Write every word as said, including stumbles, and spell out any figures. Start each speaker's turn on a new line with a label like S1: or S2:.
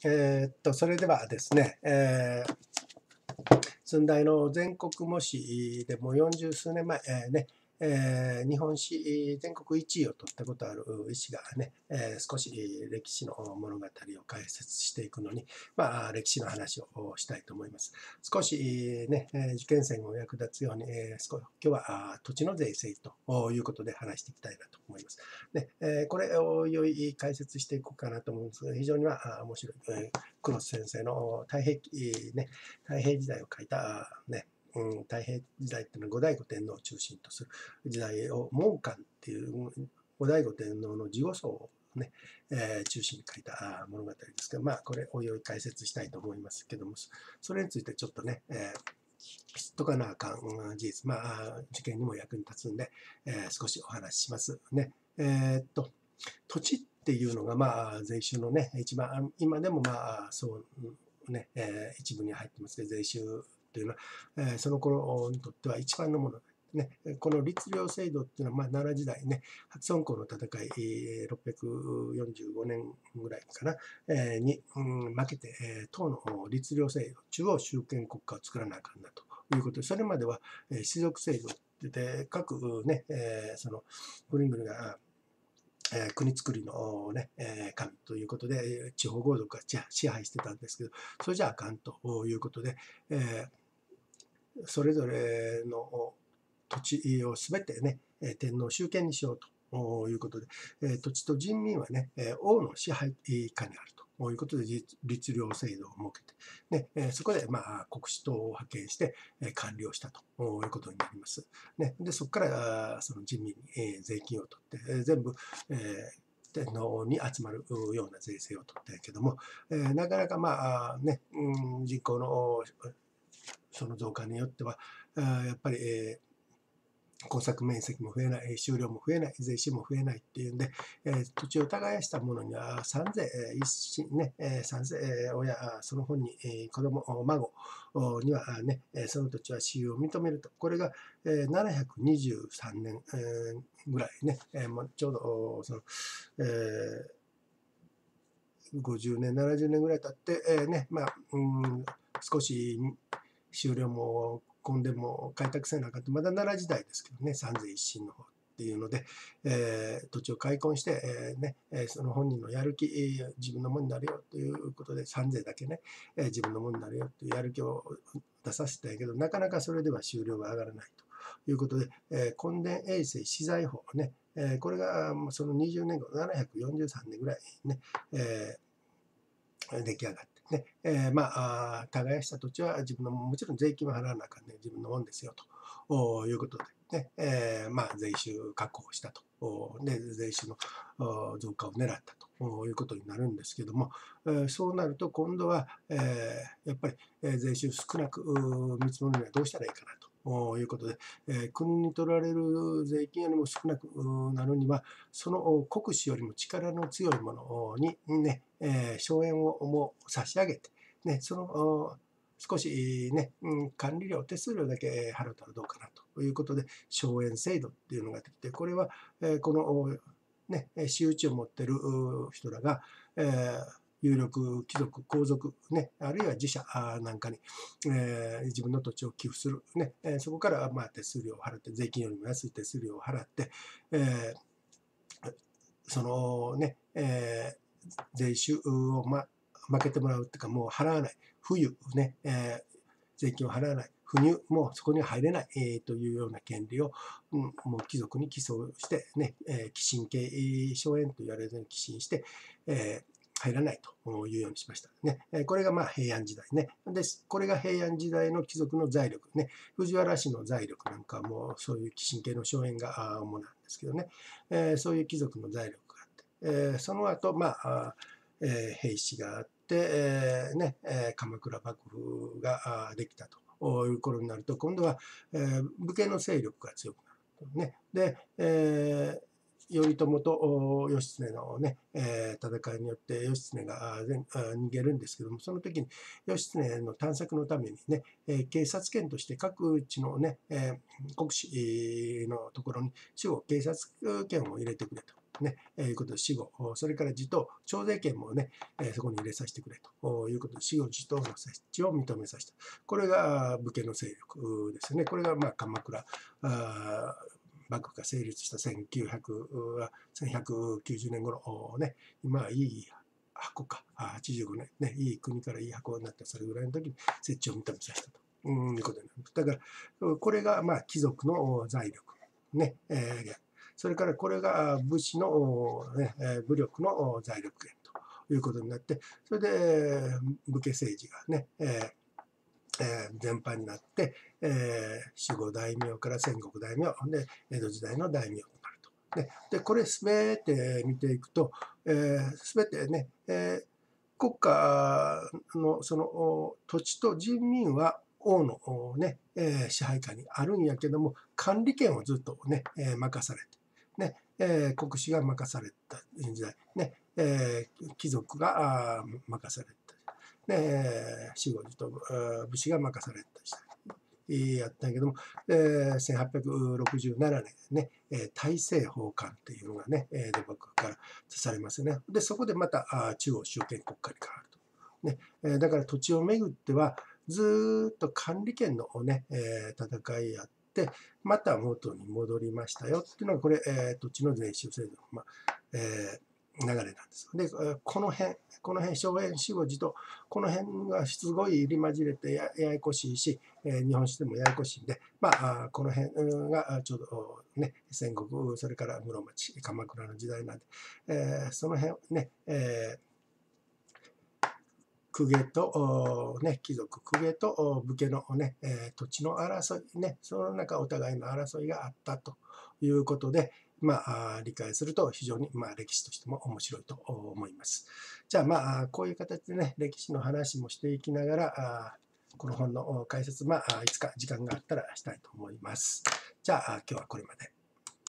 S1: えーっと、それではですね、えー寸大の全国模試でもよんじゅう数年前、えーねえー日本史全国いちいを取ったことある医師がね、えー少し歴史の物語を解説していくのに、まあ、歴史の話をしたいと思います。少し、ね、受験生にも役立つように、えー少今日は土地の税制ということで話していきたいなと思います。ねえーこれをよい解説していこうかなと思うんですが、非常には面白い。えー黒瀬先生の太平記、ね、太平時代を書いた、ねうん、太平時代っていうのは後醍醐天皇を中心とする時代を門漢っていう後醍醐天皇の事後層を、ねえー中心に書いた物語ですけど、まあこれおいおい解説したいと思いますけども、それについてちょっとね、えー、知っとかなあかん事実、まあ受験にも役に立つんで、えー、少しお話ししますね。えー、っと土地っていうのがまあ税収のね一番今でもまあそうね、えー、一部に入ってますけど、税収というのは、えー、その頃にとっては一番のものね、この律令制度っていうのは、まあ、奈良時代ね、初孫行の戦い、ろっぴゃくよんじゅうごねんぐらいかな、えー、に、うん、負けて、えー、唐の律令制度、中央集権国家を作らなあかんなということで、それまでは、えー、士族制度って言って、各ね、えー、その国々がえー、国造りの、ねえー、神ということで、地方豪族が支配してたんですけど、それじゃあかんということで、えー、それぞれの土地をすべてね、天皇集権にしようということで、土地と人民はね、王の支配下にあるということで、律令制度を設けて、ね、そこで、まあ、国司等を派遣して管理をしたということになります。ね、でそこからその人民に税金を取って、全部、えー天皇に集まるような税制を取ったんやけども、えー、なかなかまあね、うん、人口のその増加によっては、やっぱり、えー耕作面積も増えない、収量も増えない、税収も増えないっていうんで、えー、土地を耕したものには三税、一親ね、三税、親、その本に、えー、子供、孫にはね、その土地は私有を認めると。これが、えー、ななひゃくにじゅうさんねん、えー、ぐらいね、えー、ちょうどその、えー、ごじゅうねん、ななじゅうねんぐらい経って、えーねまあうん、少し収量も今でも開拓せなかった、まだ奈良時代ですけどね、三税一新の方っていうので、えー、土地を開墾して、えーね、その本人のやる気、自分のものになるよということで、三税だけね、えー、自分のものになるよというやる気を出させたんやけど、なかなかそれでは収量が上がらないということで、えー、根田衛生資材法ね、えー、これがそのにじゅうねんご、ななひゃくよんじゅうさんねんぐらいにね、えー、出来上がって。ねえー、まあ、耕した土地は自分の、もちろん税金は払わなあかんね、自分のもんですよということで、ねえー、まあ、税収確保したと、で税収の増加を狙ったということになるんですけども、えー、そうなると今度は、えー、やっぱり税収少なく見積もるにはどうしたらいいかなと。ということで、えー、国に取られる税金よりも少なくなるには、その国司よりも力の強いものにね、えー、荘園をもう差し上げて、ね、その少しね、うん、管理料、手数料だけ払ったらどうかなということで、荘園制度っていうのができて、これは、えー、この、ね、私有地を持ってる人らが、えー有力貴族、皇族、ね、あるいは自社なんかに、えー、自分の土地を寄付する、ねえー、そこからまあ手数料を払って、税金よりも安い手数料を払って、えー、そのね、えー、税収を、ま、負けてもらうっていうか、もう払わない、不輸、ねえー、税金を払わない、不入、もうそこには入れない、えー、というような権利を、うん、もう貴族に寄贈してね、えー、寄進系荘園と言われるように寄進して、えー入らないというようにしました。ね、これがまあ平安時代ね。で、これが平安時代の貴族の財力ね。藤原氏の財力なんかもそういう寄進系の荘園が主なんですけどね。えー、そういう貴族の財力があって、えー、その後、まあ、えー、平氏があって、えーねえー、鎌倉幕府ができたという頃になると、今度は、えー、武家の勢力が強くなる。ね、で、えー頼朝と義経の、ねえー、戦いによって義経が逃げるんですけども、その時に義経の探索のためにね、えー、警察権として各地のね、えー、国司のところに守護警察権を入れてくれと。 ね、えー、いうことで死後、それから地頭、徴税権もね、えー、そこに入れさせてくれということで、死後地頭の設置を認めさせた。これが武家の勢力ですよね。これがまあ鎌倉あ幕府が成立したせんきゅうひゃく、せんひゃくきゅうじゅうねん頃ね、今はいい箱か、はちじゅうごねん、ね、いい国からいい箱になった、それぐらいの時に設置を認めさせたと。うんいうことになる。だから、これがまあ貴族の財力。ねえー、それからこれが武士の、ね、武力の財力源ということになって、それで武家政治がね、えーえー、全般になって、えー、守護大名から戦国大名で江戸時代の大名となると。ね、でこれすべて見ていくと、すべ、えー、てね、えー、国家のその土地と人民は王の、ねえー、支配下にあるんやけども、管理権をずっとね、えー、任されて、ねえー、国司が任された時代、ねえー、貴族が任された。で、守護寺と武士が任された時代やったんやけども、えせんはっぴゃくろくじゅうななねんね、大政奉還っていうのがね、江戸幕府からされますね。で、そこでまた中央集権国家に変わると。ね、だから土地をめぐっては、ずっと管理権の、ね、戦いやって、また元に戻りましたよっていうのが、これ、土地の税収制度の、まあえー流れなんです。で、この辺、この辺、荘園守護寺と、この辺がすごい入り混じれてやややこしいし、えー、日本史でもややこしいんで、まあ、この辺がちょうどね、戦国、それから室町、鎌倉の時代なんで、えー、その辺ね、えー、公家と、ね、貴族、公家と武家のね、えー、土地の争い、ね、その中お互いの争いがあったということで、まあ、理解すると非常に、まあ、歴史としても面白いと思います。じゃあ、まあ、こういう形でね、歴史の話もしていきながら、この本の解説、まあ、いつか時間があったらしたいと思います。じゃあ、今日はこれまで。